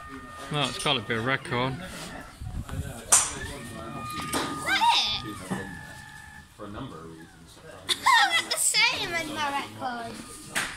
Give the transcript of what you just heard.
Well, it's got to be a record. Is that it? For a number of reasons. I look the same as my record.